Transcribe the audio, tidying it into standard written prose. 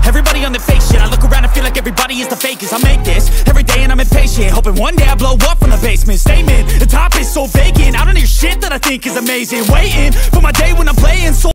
Everybody on the fake shit, I look around and feel like everybody is the fakest. I make this every day and I'm impatient, hoping one day I blow up from the basement. Statement, the top is so vacant, I don't hear shit that I think is amazing. Waiting for my day when I'm playing so